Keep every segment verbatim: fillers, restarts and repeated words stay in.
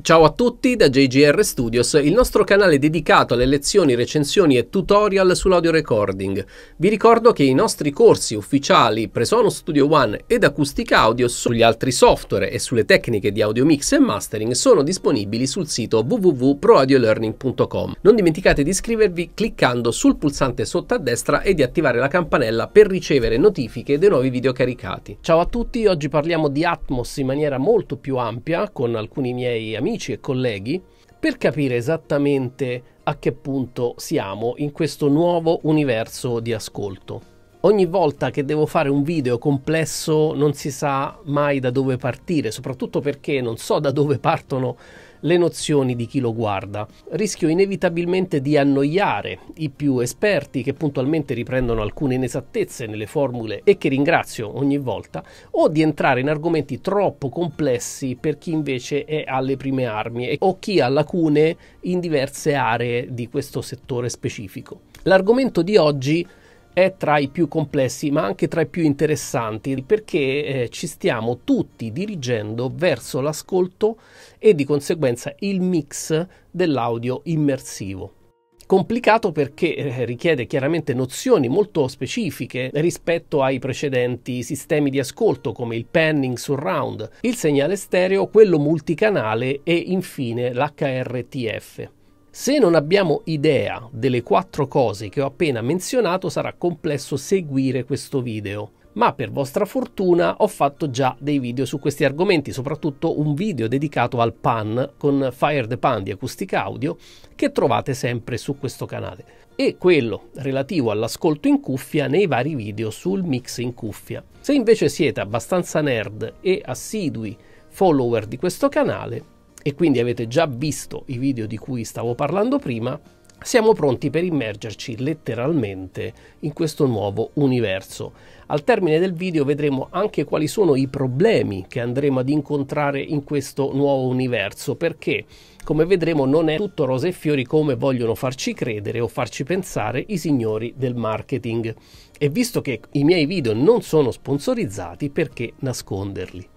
Ciao a tutti da J G R Studios, il nostro canale dedicato alle lezioni, recensioni e tutorial sull'audio recording. Vi ricordo che i nostri corsi ufficiali Presonus Studio One ed Acoustic Audio sugli altri software e sulle tecniche di audio mix e mastering sono disponibili sul sito w w w punto pro audio learning punto com. Non dimenticate di iscrivervi cliccando sul pulsante sotto a destra e di attivare la campanella per ricevere notifiche dei nuovi video caricati. Ciao a tutti, oggi parliamo di Atmos in maniera molto più ampia con alcuni miei amici e colleghi per capire esattamente a che punto siamo in questo nuovo universo di ascolto. Ogni volta che devo fare un video complesso non si sa mai da dove partire, soprattutto perché non so da dove partono le nozioni di chi lo guarda. Rischio inevitabilmente di annoiare i più esperti che puntualmente riprendono alcune inesattezze nelle formule e che ringrazio ogni volta, o di entrare in argomenti troppo complessi per chi invece è alle prime armi o chi ha lacune in diverse aree di questo settore specifico. L'argomento di oggi è tra i più complessi ma anche tra i più interessanti perché eh, ci stiamo tutti dirigendo verso l'ascolto e di conseguenza il mix dell'audio immersivo. Complicato perché eh, richiede chiaramente nozioni molto specifiche rispetto ai precedenti sistemi di ascolto come il panning surround, il segnale stereo, quello multicanale e infine l'H R T F. Se non abbiamo idea delle quattro cose che ho appena menzionato sarà complesso seguire questo video, ma per vostra fortuna ho fatto già dei video su questi argomenti, soprattutto un video dedicato al pan con Fire the Pan di Acoustic Audio che trovate sempre su questo canale, e quello relativo all'ascolto in cuffia nei vari video sul mix in cuffia. Se invece siete abbastanza nerd e assidui follower di questo canale e quindi avete già visto i video di cui stavo parlando prima, siamo pronti per immergerci letteralmente in questo nuovo universo. Al termine del video vedremo anche quali sono i problemi che andremo ad incontrare in questo nuovo universo, perché come vedremo non è tutto rose e fiori come vogliono farci credere o farci pensare i signori del marketing. E visto che i miei video non sono sponsorizzati, perché nasconderli?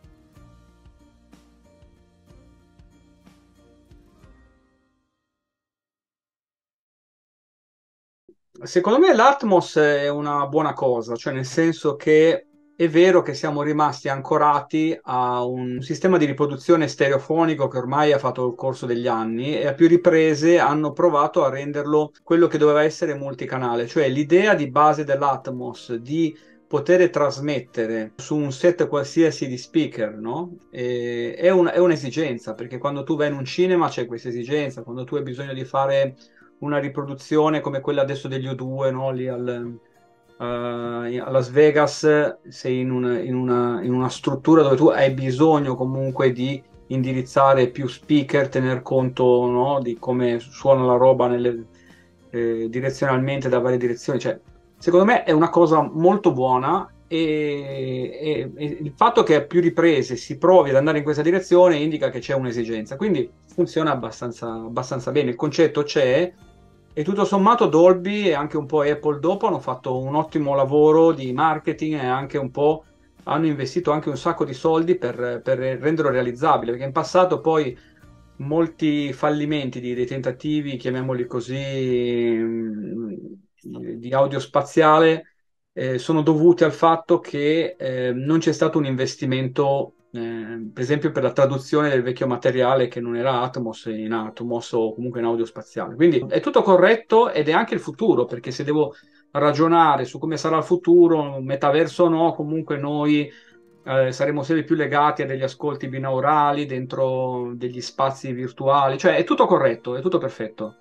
Secondo me l'Atmos è una buona cosa, cioè nel senso che è vero che siamo rimasti ancorati a un sistema di riproduzione stereofonico che ormai ha fatto il corso degli anni e a più riprese hanno provato a renderlo quello che doveva essere multicanale, cioè l'idea di base dell'Atmos di poter trasmettere su un set qualsiasi di speaker, no? E è un- è un'esigenza, perché quando tu vai in un cinema c'è questa esigenza, quando tu hai bisogno di fare una riproduzione come quella adesso degli U due, no? Lì al, uh, a Las Vegas sei in, un, in, una, in una struttura dove tu hai bisogno comunque di indirizzare più speaker, tener conto, no? Di come suona la roba nelle, eh, direzionalmente da varie direzioni. Cioè, secondo me è una cosa molto buona e, e, e il fatto che a più riprese si provi ad andare in questa direzione indica che c'è un'esigenza, quindi funziona abbastanza, abbastanza bene, il concetto c'è. E tutto sommato Dolby e anche un po' Apple dopo hanno fatto un ottimo lavoro di marketing e anche un po' hanno investito anche un sacco di soldi per, per renderlo realizzabile, perché in passato poi molti fallimenti di, dei tentativi, chiamiamoli così, di audio spaziale eh, sono dovuti al fatto che eh, non c'è stato un investimento eh, per esempio per la traduzione del vecchio materiale che non era Atmos in Atmos o comunque in audio spaziale. Quindi è tutto corretto ed è anche il futuro, perché se devo ragionare su come sarà il futuro, metaverso o no, comunque noi eh, saremo sempre più legati a degli ascolti binaurali dentro degli spazi virtuali, cioè è tutto corretto, è tutto perfetto.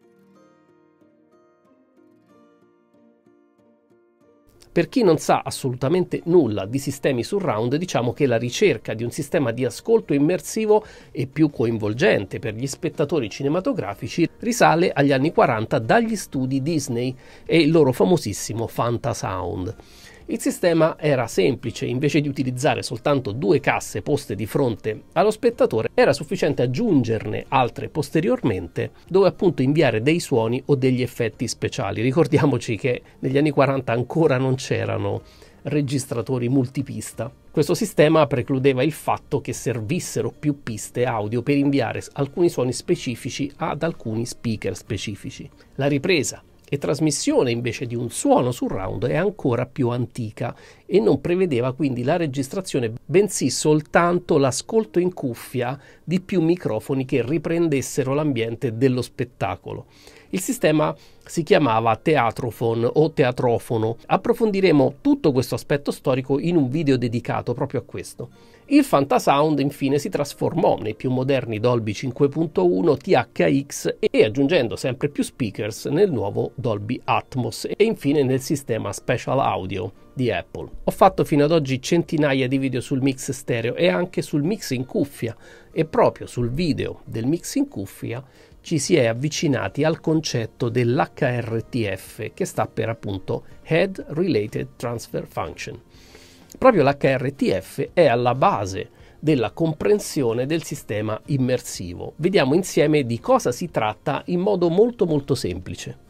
Per chi non sa assolutamente nulla di sistemi surround, diciamo che la ricerca di un sistema di ascolto immersivo e più coinvolgente per gli spettatori cinematografici risale agli anni quaranta dagli studi Disney e il loro famosissimo Fantasound. Il sistema era semplice, invece di utilizzare soltanto due casse poste di fronte allo spettatore, era sufficiente aggiungerne altre posteriormente, dove appunto inviare dei suoni o degli effetti speciali. Ricordiamoci che negli anni quaranta ancora non c'erano registratori multipista. Questo sistema precludeva il fatto che servissero più piste audio per inviare alcuni suoni specifici ad alcuni speaker specifici. La ripresa e trasmissione invece di un suono surround è ancora più antica e non prevedeva quindi la registrazione, bensì soltanto l'ascolto in cuffia di più microfoni che riprendessero l'ambiente dello spettacolo. Il sistema si chiamava Theatrophone o teatrofono. Approfondiremo tutto questo aspetto storico in un video dedicato proprio a questo. Il Fantasound infine si trasformò nei più moderni Dolby cinque punto uno, T H X e aggiungendo sempre più speakers nel nuovo Dolby Atmos e infine nel sistema Spatial Audio di Apple. Ho fatto fino ad oggi centinaia di video sul mix stereo e anche sul mix in cuffia e proprio sul video del mix in cuffia ci si è avvicinati al concetto dell'H R T F, che sta per appunto Head Related Transfer Function. Proprio l'H R T F è alla base della comprensione del sistema immersivo. Vediamo insieme di cosa si tratta in modo molto molto semplice.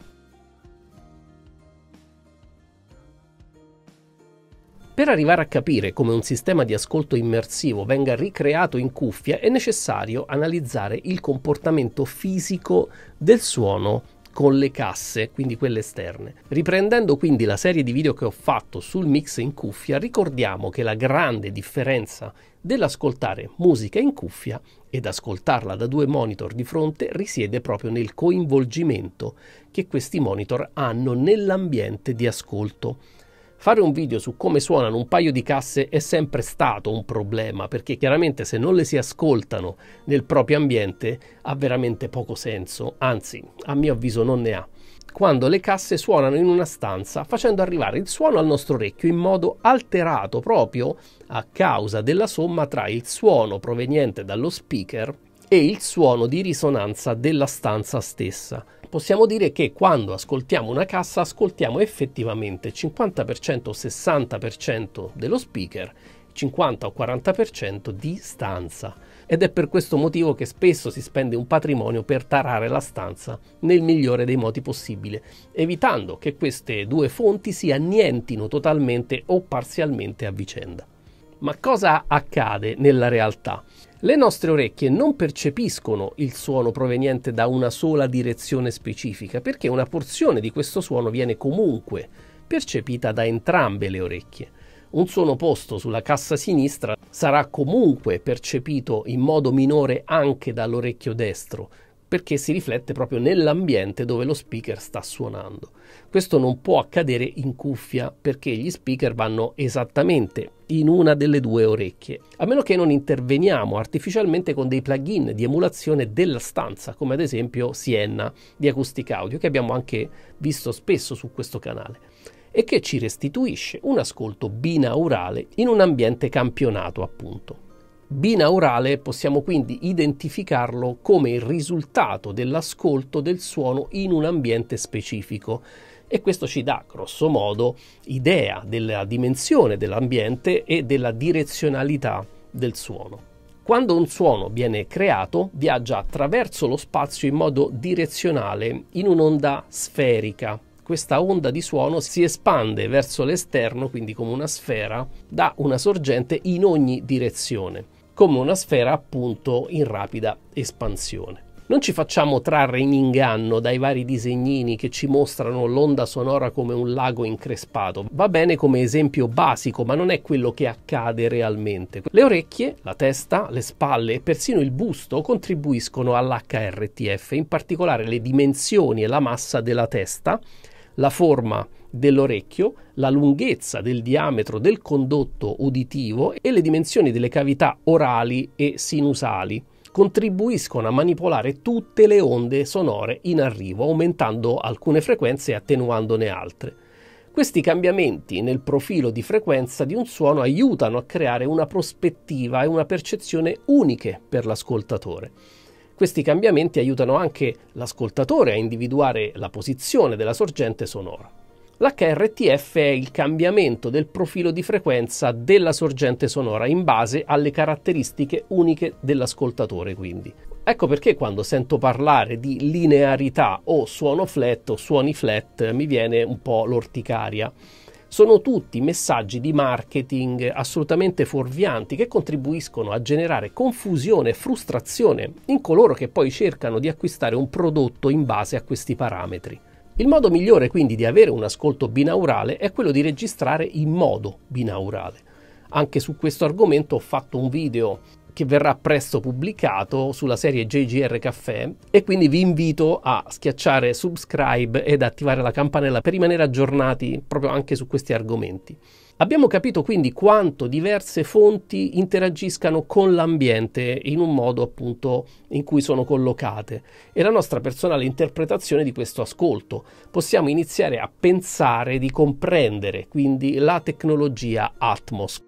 Per arrivare a capire come un sistema di ascolto immersivo venga ricreato in cuffia è necessario analizzare il comportamento fisico del suono con le casse, quindi quelle esterne. Riprendendo quindi la serie di video che ho fatto sul mix in cuffia, ricordiamo che la grande differenza dell'ascoltare musica in cuffia ed ascoltarla da due monitor di fronte risiede proprio nel coinvolgimento che questi monitor hanno nell'ambiente di ascolto. Fare un video su come suonano un paio di casse è sempre stato un problema, perché chiaramente se non le si ascoltano nel proprio ambiente ha veramente poco senso, anzi, a mio avviso non ne ha. Quando le casse suonano in una stanza, facendo arrivare il suono al nostro orecchio in modo alterato proprio a causa della somma tra il suono proveniente dallo speaker e il suono di risonanza della stanza stessa. Possiamo dire che quando ascoltiamo una cassa ascoltiamo effettivamente cinquanta per cento o sessanta per cento dello speaker, cinquanta o quaranta per cento di stanza. Ed è per questo motivo che spesso si spende un patrimonio per tarare la stanza nel migliore dei modi possibile, evitando che queste due fonti si annientino totalmente o parzialmente a vicenda. Ma cosa accade nella realtà? Le nostre orecchie non percepiscono il suono proveniente da una sola direzione specifica, perché una porzione di questo suono viene comunque percepita da entrambe le orecchie. Un suono posto sulla cassa sinistra sarà comunque percepito in modo minore anche dall'orecchio destro, perché si riflette proprio nell'ambiente dove lo speaker sta suonando. Questo non può accadere in cuffia perché gli speaker vanno esattamente in una delle due orecchie, a meno che non interveniamo artificialmente con dei plugin di emulazione della stanza, come ad esempio Sienna di Acoustic Audio, che abbiamo anche visto spesso su questo canale, e che ci restituisce un ascolto binaurale in un ambiente campionato, appunto. Binaurale possiamo quindi identificarlo come il risultato dell'ascolto del suono in un ambiente specifico e questo ci dà grosso modo idea della dimensione dell'ambiente e della direzionalità del suono. Quando un suono viene creato viaggia attraverso lo spazio in modo direzionale in un'onda sferica. Questa onda di suono si espande verso l'esterno, quindi come una sfera, da una sorgente in ogni direzione, come una sfera appunto in rapida espansione. Non ci facciamo trarre in inganno dai vari disegnini che ci mostrano l'onda sonora come un lago increspato. Va bene come esempio basico, ma non è quello che accade realmente. Le orecchie, la testa, le spalle e persino il busto contribuiscono all'H R T F, in particolare le dimensioni e la massa della testa, la forma dell'orecchio, la lunghezza del diametro del condotto uditivo e le dimensioni delle cavità orali e sinusali contribuiscono a manipolare tutte le onde sonore in arrivo, aumentando alcune frequenze e attenuandone altre. Questi cambiamenti nel profilo di frequenza di un suono aiutano a creare una prospettiva e una percezione uniche per l'ascoltatore. Questi cambiamenti aiutano anche l'ascoltatore a individuare la posizione della sorgente sonora. L'H R T F è il cambiamento del profilo di frequenza della sorgente sonora in base alle caratteristiche uniche dell'ascoltatore, quindi. Ecco perché quando sento parlare di linearità o suono flat o suoni flat mi viene un po' l'orticaria. Sono tutti messaggi di marketing assolutamente fuorvianti che contribuiscono a generare confusione e frustrazione in coloro che poi cercano di acquistare un prodotto in base a questi parametri. Il modo migliore quindi di avere un ascolto binaurale è quello di registrare in modo binaurale. Anche su questo argomento ho fatto un video che verrà presto pubblicato sulla serie J G R Caffè e quindi vi invito a schiacciare subscribe ed attivare la campanella per rimanere aggiornati proprio anche su questi argomenti. Abbiamo capito quindi quanto diverse fonti interagiscano con l'ambiente in un modo appunto in cui sono collocate e la nostra personale interpretazione di questo ascolto. Possiamo iniziare a pensare di comprendere quindi la tecnologia Atmos.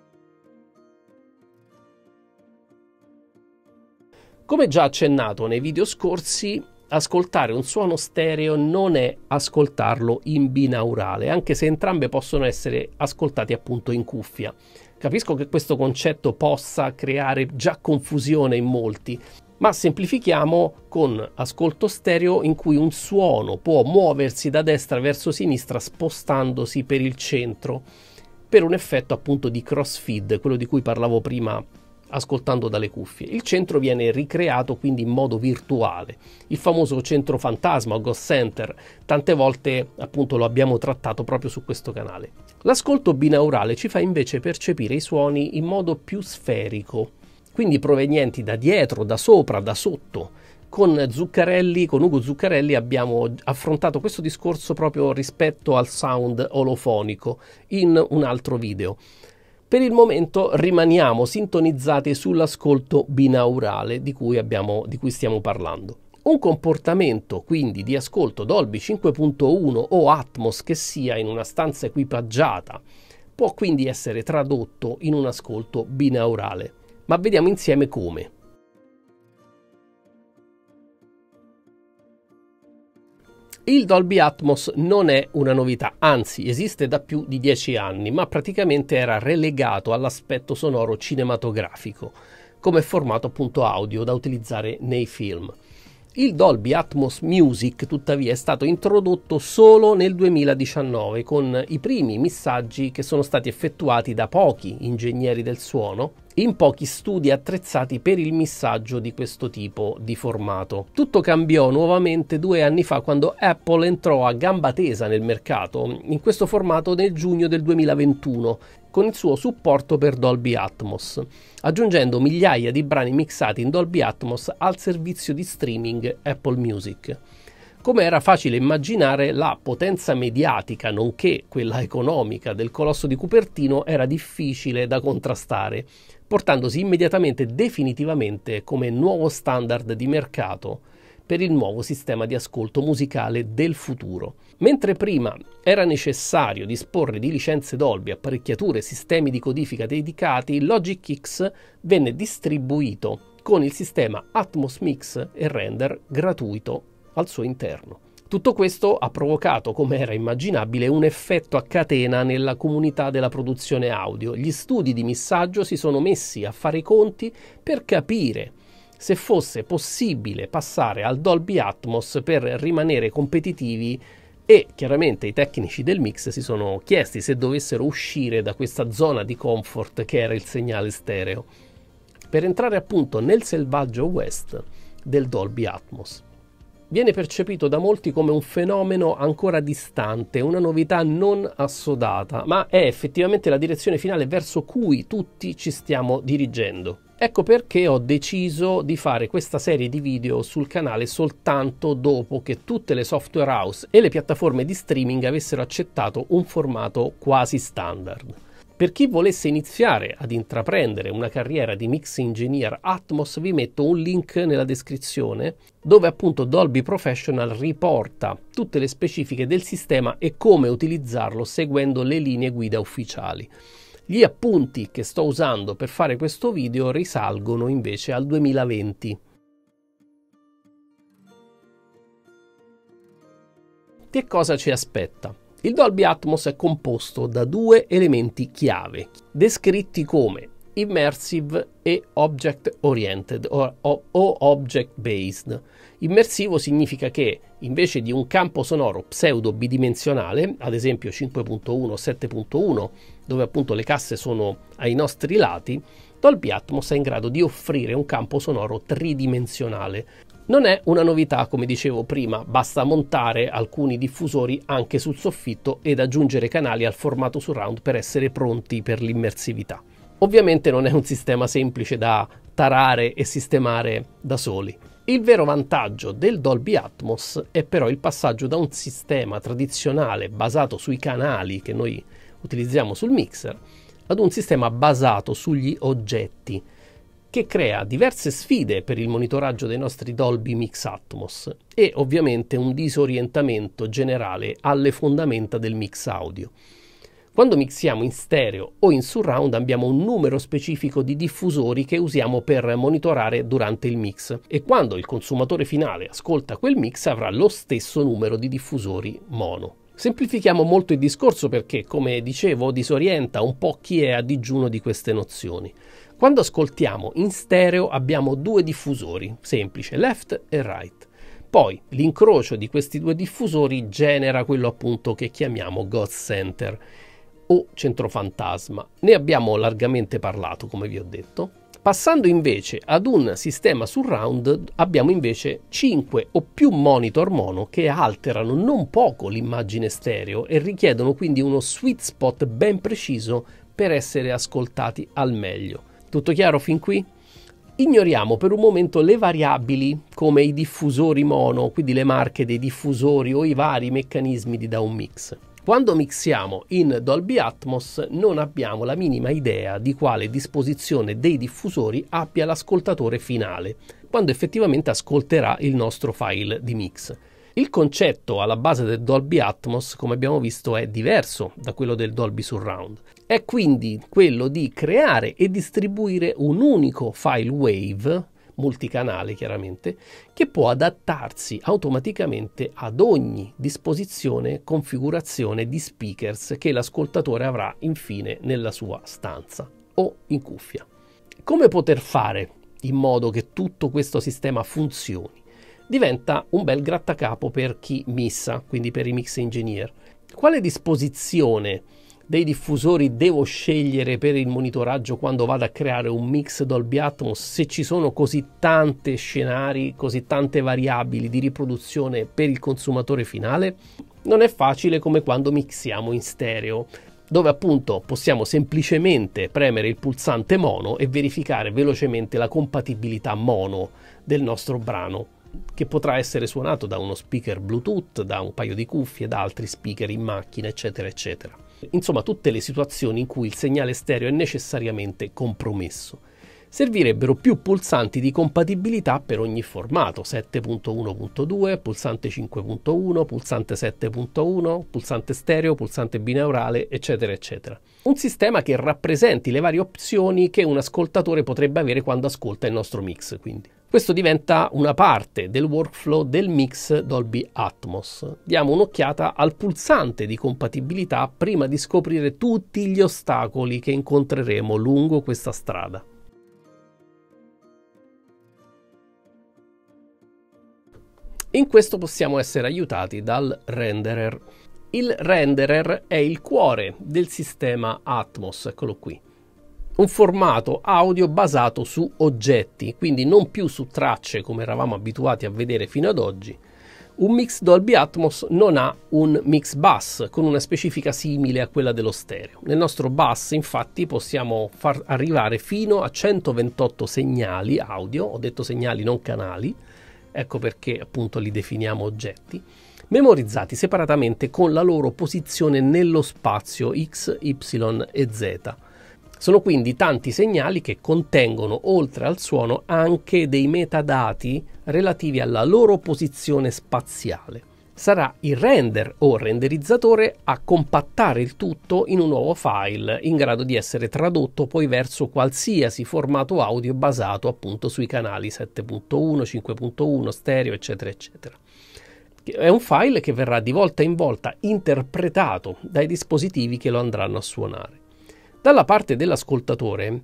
Come già accennato nei video scorsi, ascoltare un suono stereo non è ascoltarlo in binaurale, anche se entrambe possono essere ascoltati appunto in cuffia. Capisco che questo concetto possa creare già confusione in molti, ma semplifichiamo con ascolto stereo in cui un suono può muoversi da destra verso sinistra spostandosi per il centro, per un effetto appunto di crossfeed, quello di cui parlavo prima ascoltando dalle cuffie. Il centro viene ricreato quindi in modo virtuale, il famoso centro fantasma o ghost center, tante volte appunto lo abbiamo trattato proprio su questo canale. L'ascolto binaurale ci fa invece percepire i suoni in modo più sferico, quindi provenienti da dietro, da sopra, da sotto. Con Zuccarelli, con Ugo Zuccarelli abbiamo affrontato questo discorso proprio rispetto al sound olofonico in un altro video. Per il momento rimaniamo sintonizzati sull'ascolto binaurale di cui, abbiamo, di cui stiamo parlando. Un comportamento quindi di ascolto Dolby cinque punto uno o Atmos che sia in una stanza equipaggiata può quindi essere tradotto in un ascolto binaurale, ma vediamo insieme come. Il Dolby Atmos non è una novità, anzi esiste da più di dieci anni, ma praticamente era relegato all'aspetto sonoro cinematografico, come formato appunto audio da utilizzare nei film. Il Dolby Atmos Music tuttavia è stato introdotto solo nel duemiladiciannove con i primi missaggi che sono stati effettuati da pochi ingegneri del suono in pochi studi attrezzati per il missaggio di questo tipo di formato. Tutto cambiò nuovamente due anni fa quando Apple entrò a gamba tesa nel mercato in questo formato nel giugno del duemilaventuno con il suo supporto per Dolby Atmos, aggiungendo migliaia di brani mixati in Dolby Atmos al servizio di streaming Apple Music. Come era facile immaginare, la potenza mediatica, nonché quella economica del colosso di Cupertino era difficile da contrastare, portandosi immediatamente definitivamente come nuovo standard di mercato per il nuovo sistema di ascolto musicale del futuro. Mentre prima era necessario disporre di licenze Dolby, apparecchiature e sistemi di codifica dedicati, Logic X venne distribuito con il sistema Atmos Mix e Render gratuito al suo interno. Tutto questo ha provocato, come era immaginabile, un effetto a catena nella comunità della produzione audio. Gli studi di missaggio si sono messi a fare i conti per capire se fosse possibile passare al Dolby Atmos per rimanere competitivi e chiaramente i tecnici del mix si sono chiesti se dovessero uscire da questa zona di comfort che era il segnale stereo, per entrare appunto nel selvaggio West del Dolby Atmos. Viene percepito da molti come un fenomeno ancora distante, una novità non assodata, ma è effettivamente la direzione finale verso cui tutti ci stiamo dirigendo. Ecco perché ho deciso di fare questa serie di video sul canale soltanto dopo che tutte le software house e le piattaforme di streaming avessero accettato un formato quasi standard. Per chi volesse iniziare ad intraprendere una carriera di mix engineer Atmos vi metto un link nella descrizione dove appunto Dolby Professional riporta tutte le specifiche del sistema e come utilizzarlo seguendo le linee guida ufficiali. Gli appunti che sto usando per fare questo video risalgono invece al duemilaventi. Che cosa ci aspetta? Il Dolby Atmos è composto da due elementi chiave, descritti come immersive e object oriented o, o, o object based. Immersivo significa che invece di un campo sonoro pseudo bidimensionale, ad esempio cinque punto uno o sette punto uno, dove appunto le casse sono ai nostri lati, Dolby Atmos è in grado di offrire un campo sonoro tridimensionale. Non è una novità, come dicevo prima, basta montare alcuni diffusori anche sul soffitto ed aggiungere canali al formato surround per essere pronti per l'immersività. Ovviamente non è un sistema semplice da tarare e sistemare da soli. Il vero vantaggio del Dolby Atmos è però il passaggio da un sistema tradizionale basato sui canali che noi utilizziamo sul mixer ad un sistema basato sugli oggetti, che crea diverse sfide per il monitoraggio dei nostri Dolby Mix Atmos e ovviamente un disorientamento generale alle fondamenta del mix audio. Quando mixiamo in stereo o in surround abbiamo un numero specifico di diffusori che usiamo per monitorare durante il mix e quando il consumatore finale ascolta quel mix avrà lo stesso numero di diffusori mono. Semplifichiamo molto il discorso perché, come dicevo, disorienta un po' chi è a digiuno di queste nozioni. Quando ascoltiamo in stereo abbiamo due diffusori, semplice, left e right. Poi l'incrocio di questi due diffusori genera quello appunto che chiamiamo Ghost Center o centrofantasma. Ne abbiamo largamente parlato, come vi ho detto. Passando invece ad un sistema surround abbiamo invece cinque o più monitor mono che alterano non poco l'immagine stereo e richiedono quindi uno sweet spot ben preciso per essere ascoltati al meglio. Tutto chiaro fin qui? Ignoriamo per un momento le variabili come i diffusori mono, quindi le marche dei diffusori o i vari meccanismi di down mix. Quando mixiamo in Dolby Atmos non abbiamo la minima idea di quale disposizione dei diffusori abbia l'ascoltatore finale, quando effettivamente ascolterà il nostro file di mix. Il concetto alla base del Dolby Atmos, come abbiamo visto, è diverso da quello del Dolby Surround. È quindi quello di creare e distribuire un unico file wave, multicanale chiaramente, che può adattarsi automaticamente ad ogni disposizione, configurazione di speakers che l'ascoltatore avrà infine nella sua stanza o in cuffia. Come poter fare in modo che tutto questo sistema funzioni? Diventa un bel grattacapo per chi missa, quindi per i mix engineer. Quale disposizione dei diffusori devo scegliere per il monitoraggio quando vado a creare un mix Dolby Atmos se ci sono così tante scenari, così tante variabili di riproduzione per il consumatore finale? Non è facile come quando mixiamo in stereo, dove appunto possiamo semplicemente premere il pulsante mono e verificare velocemente la compatibilità mono del nostro brano, che potrà essere suonato da uno speaker Bluetooth, da un paio di cuffie, da altri speaker in macchina, eccetera, eccetera. Insomma, tutte le situazioni in cui il segnale stereo è necessariamente compromesso. Servirebbero più pulsanti di compatibilità per ogni formato, sette punto uno punto due, pulsante cinque punto uno, pulsante sette punto uno, pulsante stereo, pulsante binaurale, eccetera, eccetera. Un sistema che rappresenti le varie opzioni che un ascoltatore potrebbe avere quando ascolta il nostro mix, quindi. Questo diventa una parte del workflow del mix Dolby Atmos. Diamo un'occhiata al pulsante di compatibilità prima di scoprire tutti gli ostacoli che incontreremo lungo questa strada. In questo possiamo essere aiutati dal renderer. Il renderer è il cuore del sistema Atmos, eccolo qui. Un formato audio basato su oggetti, quindi non più su tracce come eravamo abituati a vedere fino ad oggi. Un mix Dolby Atmos non ha un mix bus con una specifica simile a quella dello stereo. Nel nostro bus infatti possiamo far arrivare fino a centoventotto segnali audio, ho detto segnali non canali, ecco perché appunto li definiamo oggetti, memorizzati separatamente con la loro posizione nello spazio X, Y e Z. Sono quindi tanti segnali che contengono, oltre al suono, anche dei metadati relativi alla loro posizione spaziale. Sarà il render o renderizzatore a compattare il tutto in un nuovo file in grado di essere tradotto poi verso qualsiasi formato audio basato appunto sui canali sette punto uno, cinque punto uno, stereo, eccetera, eccetera. È un file che verrà di volta in volta interpretato dai dispositivi che lo andranno a suonare. Dalla parte dell'ascoltatore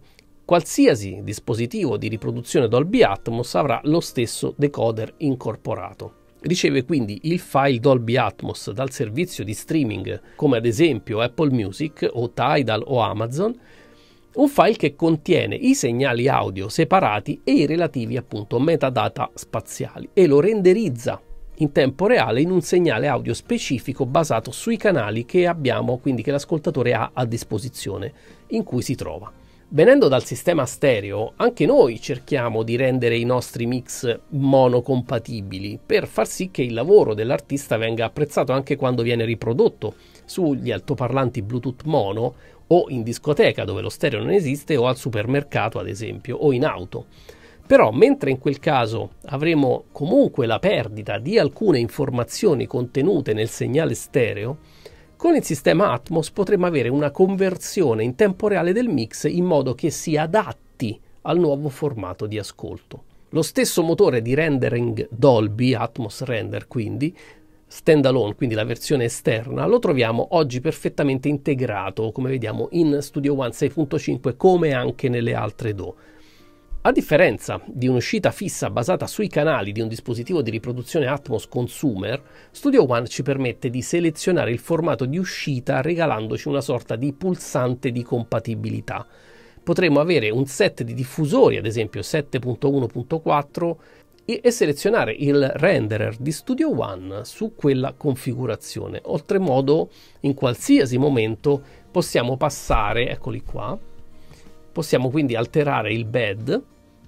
Qualsiasi dispositivo di riproduzione Dolby Atmos avrà lo stesso decoder incorporato. Riceve quindi il file Dolby Atmos dal servizio di streaming come ad esempio Apple Music o Tidal o Amazon, un file che contiene i segnali audio separati e i relativi appunto metadata spaziali e lo renderizza in tempo reale in un segnale audio specifico basato sui canali che abbiamo, quindi che l'ascoltatore ha a disposizione in cui si trova. Venendo dal sistema stereo, anche noi cerchiamo di rendere i nostri mix monocompatibili per far sì che il lavoro dell'artista venga apprezzato anche quando viene riprodotto sugli altoparlanti Bluetooth mono o in discoteca dove lo stereo non esiste o al supermercato ad esempio o in auto. Però mentre in quel caso avremo comunque la perdita di alcune informazioni contenute nel segnale stereo, con il sistema Atmos potremo avere una conversione in tempo reale del mix in modo che si adatti al nuovo formato di ascolto. Lo stesso motore di rendering Dolby, Atmos Render quindi, standalone, quindi la versione esterna, lo troviamo oggi perfettamente integrato, come vediamo in Studio One sei punto cinque come anche nelle altre D A W. A differenza di un'uscita fissa basata sui canali di un dispositivo di riproduzione Atmos consumer, Studio One ci permette di selezionare il formato di uscita regalandoci una sorta di pulsante di compatibilità. Potremmo avere un set di diffusori, ad esempio sette punto uno punto quattro, e selezionare il renderer di Studio One su quella configurazione. Oltremodo, in qualsiasi momento possiamo passare, eccoli qua, possiamo quindi alterare il bed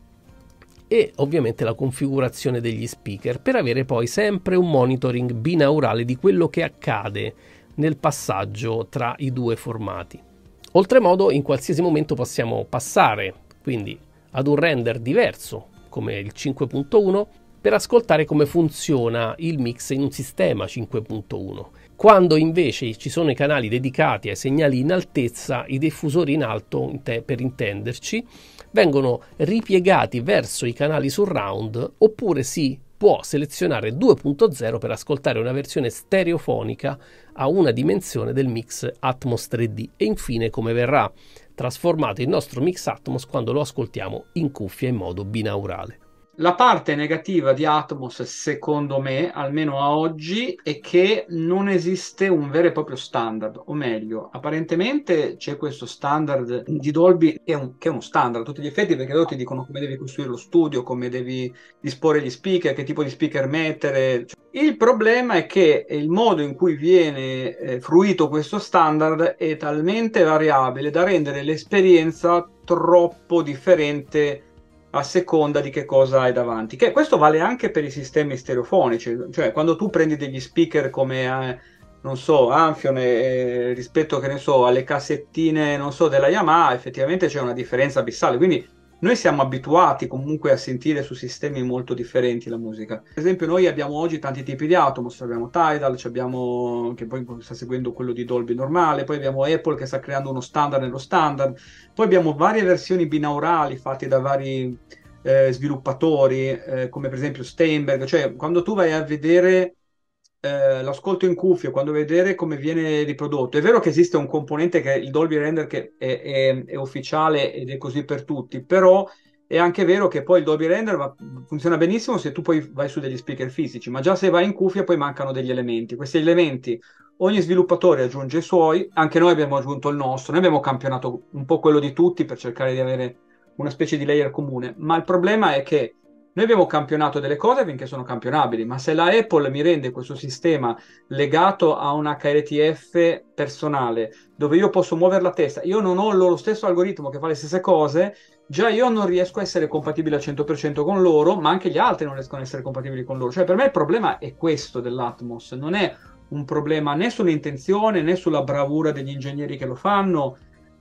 e ovviamente la configurazione degli speaker per avere poi sempre un monitoring binaurale di quello che accade nel passaggio tra i due formati. Oltremodo, in qualsiasi momento possiamo passare quindi ad un render diverso come il cinque punto uno per ascoltare come funziona il mix in un sistema cinque punto uno. Quando invece ci sono i canali dedicati ai segnali in altezza, i diffusori in alto, per intenderci, vengono ripiegati verso i canali surround oppure si può selezionare due punto zero per ascoltare una versione stereofonica a una dimensione del mix Atmos tre D e infine come verrà trasformato il nostro mix Atmos quando lo ascoltiamo in cuffia in modo binaurale. La parte negativa di Atmos, secondo me, almeno a oggi, è che non esiste un vero e proprio standard, o meglio, apparentemente c'è questo standard di Dolby che è, un, che è uno standard a tutti gli effetti, perché loro ti dicono come devi costruire lo studio, come devi disporre gli speaker, che tipo di speaker mettere. Il problema è che il modo in cui viene eh, fruito questo standard è talmente variabile da rendere l'esperienza troppo differente a seconda di che cosa hai davanti. Che questo vale anche per i sistemi stereofonici, cioè quando tu prendi degli speaker come eh, non so, Amphion eh, rispetto che ne so alle cassettine non so della Yamaha, effettivamente c'è una differenza abissale, quindi noi siamo abituati comunque a sentire su sistemi molto differenti la musica. Per esempio noi abbiamo oggi tanti tipi di Atmos, abbiamo Tidal, abbiamo, che poi sta seguendo quello di Dolby normale, poi abbiamo Apple che sta creando uno standard nello standard, poi abbiamo varie versioni binaurali fatte da vari eh, sviluppatori, eh, come per esempio Steinberg, cioè quando tu vai a vedere eh, l'ascolto in cuffia, quando vedere come viene riprodotto, è vero che esiste un componente che è il Dolby Render che è, è, è ufficiale ed è così per tutti, però è anche vero che poi il Dolby Render va, funziona benissimo se tu poi vai su degli speaker fisici, ma già se vai in cuffia poi mancano degli elementi. Questi elementi ogni sviluppatore aggiunge i suoi, anche noi abbiamo aggiunto il nostro, noi abbiamo campionato un po' quello di tutti per cercare di avere una specie di layer comune, ma il problema è che noi abbiamo campionato delle cose finché sono campionabili, ma se la Apple mi rende questo sistema legato a un H R T F personale, dove io posso muovere la testa, io non ho lo stesso algoritmo che fa le stesse cose, già io non riesco a essere compatibile al cento per cento con loro, ma anche gli altri non riescono a essere compatibili con loro. Cioè per me il problema è questo dell'Atmos, non è un problema né sull'intenzione né sulla bravura degli ingegneri che lo fanno,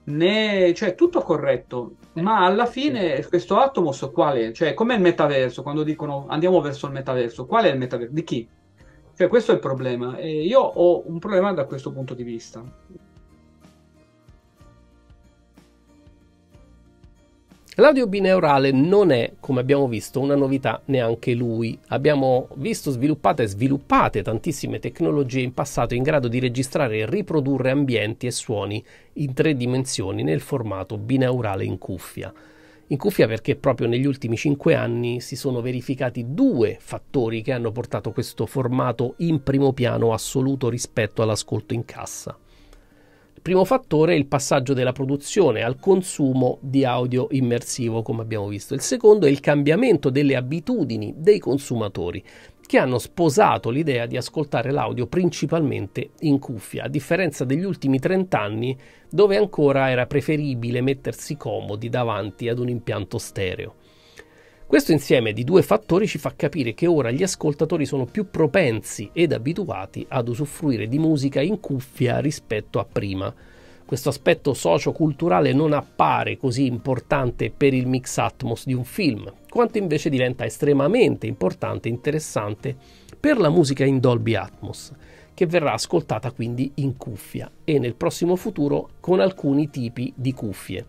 né, cioè tutto corretto, ma alla fine questo Atmos qual è? Cioè come il metaverso, quando dicono andiamo verso il metaverso, qual è il metaverso? Di chi? Cioè questo è il problema e io ho un problema da questo punto di vista. L'audio binaurale non è, come abbiamo visto, una novità neanche lui. Abbiamo visto sviluppate e sviluppate tantissime tecnologie in passato in grado di registrare e riprodurre ambienti e suoni in tre dimensioni nel formato binaurale in cuffia. In cuffia perché proprio negli ultimi cinque anni si sono verificati due fattori che hanno portato questo formato in primo piano assoluto rispetto all'ascolto in cassa. Il primo fattore è il passaggio della produzione al consumo di audio immersivo, come abbiamo visto. Il secondo è il cambiamento delle abitudini dei consumatori, che hanno sposato l'idea di ascoltare l'audio principalmente in cuffia, a differenza degli ultimi trenta anni, dove ancora era preferibile mettersi comodi davanti ad un impianto stereo. Questo insieme di due fattori ci fa capire che ora gli ascoltatori sono più propensi ed abituati ad usufruire di musica in cuffia rispetto a prima. Questo aspetto socio-culturale non appare così importante per il mix Atmos di un film, quanto invece diventa estremamente importante e interessante per la musica in Dolby Atmos, che verrà ascoltata quindi in cuffia e nel prossimo futuro con alcuni tipi di cuffie.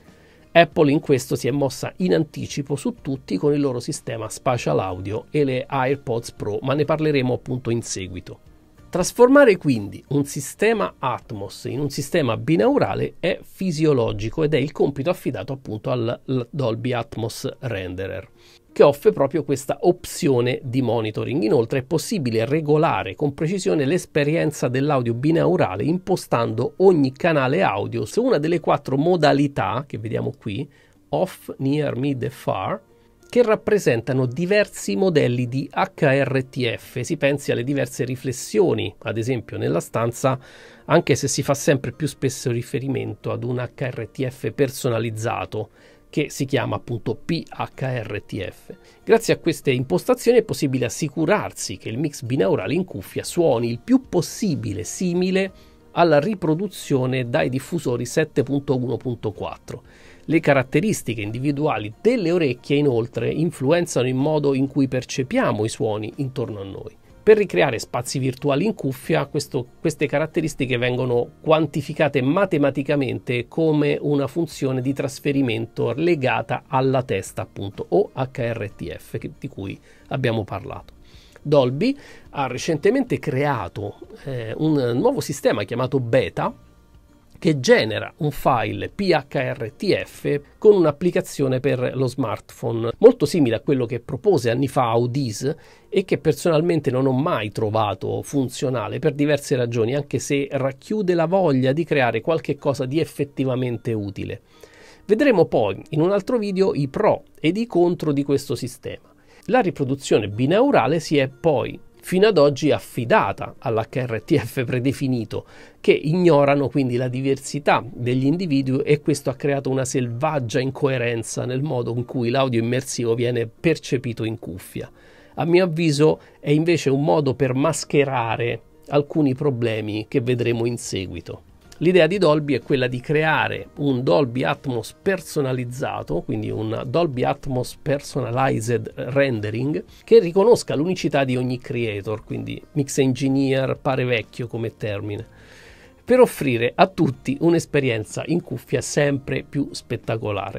Apple in questo si è mossa in anticipo su tutti con il loro sistema Spatial Audio e le AirPods Pro, ma ne parleremo appunto in seguito. Trasformare quindi un sistema Atmos in un sistema binaurale è fisiologico ed è il compito affidato appunto al Dolby Atmos Renderer, che offre proprio questa opzione di monitoring. Inoltre è possibile regolare con precisione l'esperienza dell'audio binaurale impostando ogni canale audio su una delle quattro modalità che vediamo qui, off, near, mid e far, che rappresentano diversi modelli di H R T F. Si pensi alle diverse riflessioni, ad esempio nella stanza, anche se si fa sempre più spesso riferimento ad un H R T F personalizzato, che si chiama appunto P H R T F. Grazie a queste impostazioni è possibile assicurarsi che il mix binaurale in cuffia suoni il più possibile simile alla riproduzione dai diffusori sette punto uno punto quattro. Le caratteristiche individuali delle orecchie inoltre influenzano il modo in cui percepiamo i suoni intorno a noi. Per ricreare spazi virtuali in cuffia, questo, queste caratteristiche vengono quantificate matematicamente come una funzione di trasferimento legata alla testa, appunto, o H R T F, che, di cui abbiamo parlato. Dolby ha recentemente creato eh, un nuovo sistema chiamato Beta, che genera un file P H R T F con un'applicazione per lo smartphone molto simile a quello che propose anni fa Audi's e che personalmente non ho mai trovato funzionale per diverse ragioni, anche se racchiude la voglia di creare qualche cosa di effettivamente utile. Vedremo poi in un altro video i pro ed i contro di questo sistema. La riproduzione binaurale si è poi fino ad oggi affidata all'H R T F predefinito, che ignorano quindi la diversità degli individui, e questo ha creato una selvaggia incoerenza nel modo in cui l'audio immersivo viene percepito in cuffia. A mio avviso è invece un modo per mascherare alcuni problemi che vedremo in seguito. L'idea di Dolby è quella di creare un Dolby Atmos personalizzato, quindi un Dolby Atmos Personalized Rendering, che riconosca l'unicità di ogni creator, quindi mix engineer pare vecchio come termine, per offrire a tutti un'esperienza in cuffia sempre più spettacolare.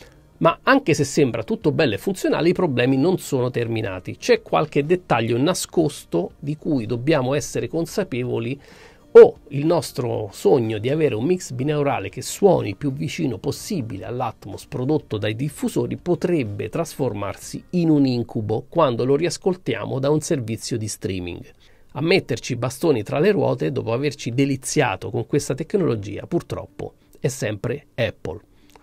Ma anche se sembra tutto bello e funzionale, i problemi non sono terminati. C'è qualche dettaglio nascosto di cui dobbiamo essere consapevoli, o il nostro sogno di avere un mix binaurale che suoni il più vicino possibile all'Atmos prodotto dai diffusori potrebbe trasformarsi in un incubo quando lo riascoltiamo da un servizio di streaming. A metterci i bastoni tra le ruote dopo averci deliziato con questa tecnologia, purtroppo, è sempre Apple.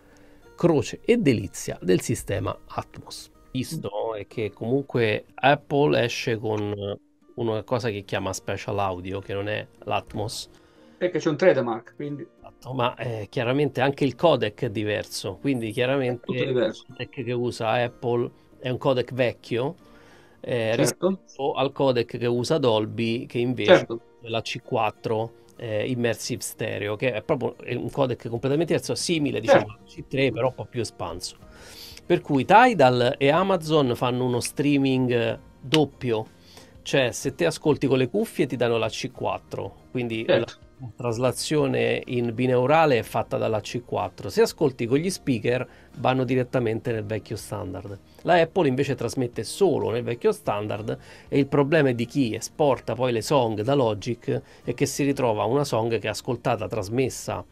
Croce e delizia del sistema Atmos. Visto è che comunque Apple esce con una cosa che chiama Spatial Audio, che non è l'Atmos. Perché c'è un trademark, quindi... Ma eh, chiaramente anche il codec è diverso, quindi chiaramente il codec che usa Apple è un codec vecchio eh, certo. rispetto al codec che usa Dolby, che invece certo. è la C quattro eh, Immersive Stereo, che è proprio un codec completamente diverso, simile diciamo certo. al C tre, però un po' più espanso. Per cui Tidal e Amazon fanno uno streaming doppio. Cioè, se te ascolti con le cuffie ti danno la C quattro, quindi certo. Traslazione in binaurale è fatta dalla C quattro. Se ascolti con gli speaker vanno direttamente nel vecchio standard. La Apple invece trasmette solo nel vecchio standard, e il problema è di chi esporta poi le song da Logic è che si ritrova una song che è ascoltata, trasmessa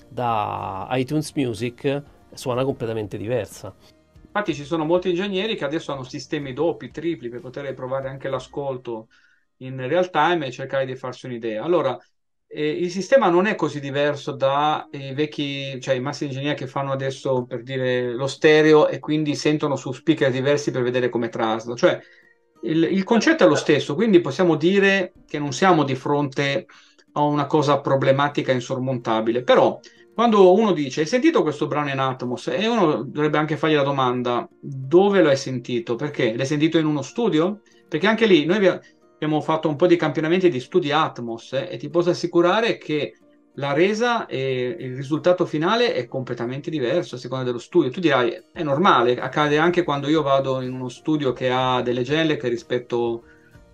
da iTunes Music, suona completamente diversa. Infatti ci sono molti ingegneri che adesso hanno sistemi doppi, tripli, per poter provare anche l'ascolto in real time e cercare di farsi un'idea. Allora, eh, il sistema non è così diverso dai vecchi, cioè i master engineer che fanno adesso, per dire, lo stereo e quindi sentono su speaker diversi per vedere come trasla. Cioè, il, il concetto è lo stesso, quindi possiamo dire che non siamo di fronte a una cosa problematica insormontabile. Però, quando uno dice, hai sentito questo brano in Atmos? E uno dovrebbe anche fargli la domanda, dove lo hai sentito? Perché? L'hai sentito in uno studio? Perché anche lì noi abbiamo abbiamo fatto un po' di campionamenti di studi Atmos eh, e ti posso assicurare che la resa e il risultato finale è completamente diverso a seconda dello studio. Tu dirai, è normale, accade anche quando io vado in uno studio che ha delle Genelec rispetto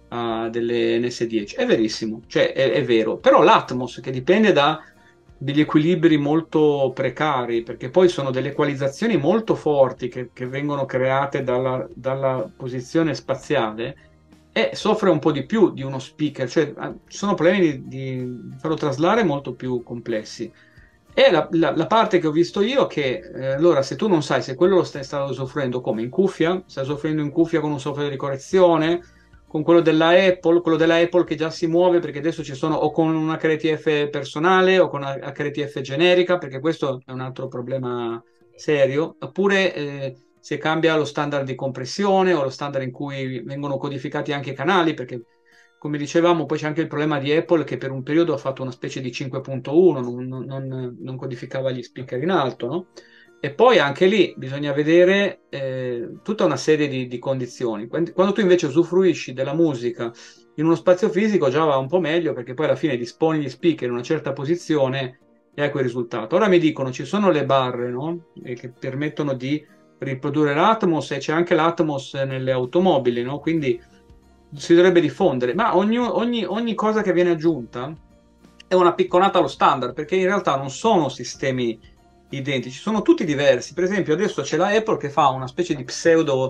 a delle N S dieci. È verissimo, cioè è, è vero. Però l'Atmos, che dipende da degli equilibri molto precari, perché poi sono delle equalizzazioni molto forti che, che vengono create dalla, dalla posizione spaziale, e soffre un po' di più di uno speaker, cioè ci sono problemi di, di farlo traslare molto più complessi. E la, la, la parte che ho visto io è che, eh, allora, se tu non sai se quello lo stai, stai soffrendo come in cuffia, stai soffrendo in cuffia con un software di correzione, con quello della Apple, quello della Apple che già si muove, perché adesso ci sono o con un H R T F personale o con una H R T F generica, perché questo è un altro problema serio, oppure... Eh, se cambia lo standard di compressione o lo standard in cui vengono codificati anche i canali, perché come dicevamo poi c'è anche il problema di Apple che per un periodo ha fatto una specie di cinque punto uno, non, non, non codificava gli speaker in alto, no? E poi anche lì bisogna vedere eh, tutta una serie di, di condizioni. Quando tu invece usufruisci della musica in uno spazio fisico già va un po' meglio, perché poi alla fine disponi gli speaker in una certa posizione e hai quel risultato. Ora mi dicono ci sono le barre, no? E che permettono di riprodurre l'Atmos, e c'è anche l'Atmos nelle automobili, no? Quindi si dovrebbe diffondere, ma ogni, ogni, ogni cosa che viene aggiunta è una picconata allo standard, perché in realtà non sono sistemi identici, sono tutti diversi. Per esempio adesso c'è la Apple che fa una specie di pseudo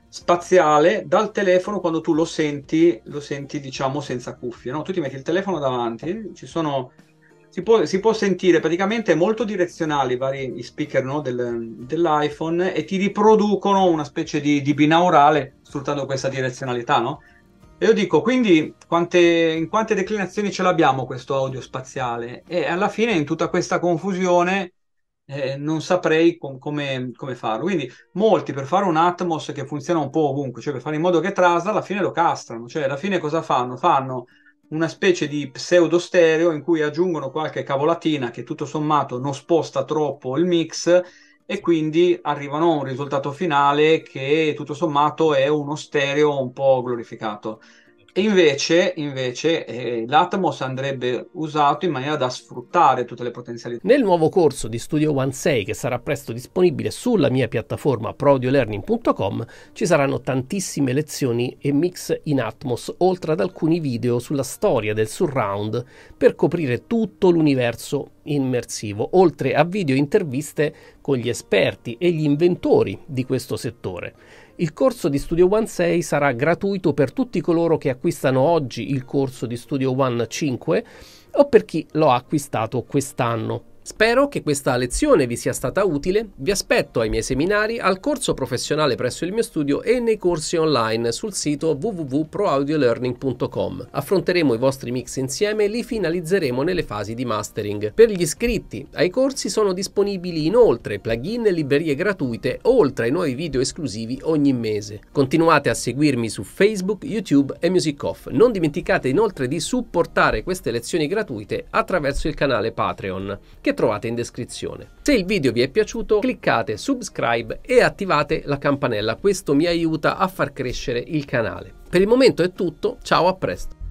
spaziale dal telefono, quando tu lo senti, lo senti diciamo senza cuffie, no? Tu ti metti il telefono davanti, ci sono... Si può, si può sentire praticamente molto direzionali i vari speaker, no, del, dell'iPhone, e ti riproducono una specie di, di binaurale sfruttando questa direzionalità, no? E io dico, quindi quante, in quante declinazioni ce l'abbiamo questo audio spaziale? E alla fine in tutta questa confusione eh, non saprei com come, come farlo. Quindi molti, per fare un Atmos che funziona un po' ovunque, cioè per fare in modo che trasla, alla fine lo castrano. Cioè alla fine cosa fanno? Fanno una specie di pseudo stereo in cui aggiungono qualche cavolatina che tutto sommato non sposta troppo il mix, e quindi arrivano a un risultato finale che tutto sommato è uno stereo un po' glorificato. E invece, invece eh, l'Atmos andrebbe usato in maniera da sfruttare tutte le potenzialità. Nel nuovo corso di Studio One sei, che sarà presto disponibile sulla mia piattaforma pro audio learning punto com, ci saranno tantissime lezioni e mix in Atmos, oltre ad alcuni video sulla storia del surround, per coprire tutto l'universo immersivo, oltre a video interviste con gli esperti e gli inventori di questo settore. Il corso di Studio One sei sarà gratuito per tutti coloro che acquistano oggi il corso di Studio One cinque o per chi lo ha acquistato quest'anno. Spero che questa lezione vi sia stata utile. Vi aspetto ai miei seminari, al corso professionale presso il mio studio e nei corsi online sul sito w w w punto pro audio learning punto com. Affronteremo i vostri mix insieme e li finalizzeremo nelle fasi di mastering. Per gli iscritti ai corsi sono disponibili inoltre plugin e librerie gratuite, oltre ai nuovi video esclusivi ogni mese. Continuate a seguirmi su Facebook, YouTube e MusicOff. Non dimenticate inoltre di supportare queste lezioni gratuite attraverso il canale Patreon, che trovate in descrizione. Se il video vi è piaciuto, cliccate subscribe e attivate la campanella, questo mi aiuta a far crescere il canale. Per il momento è tutto, ciao, a presto!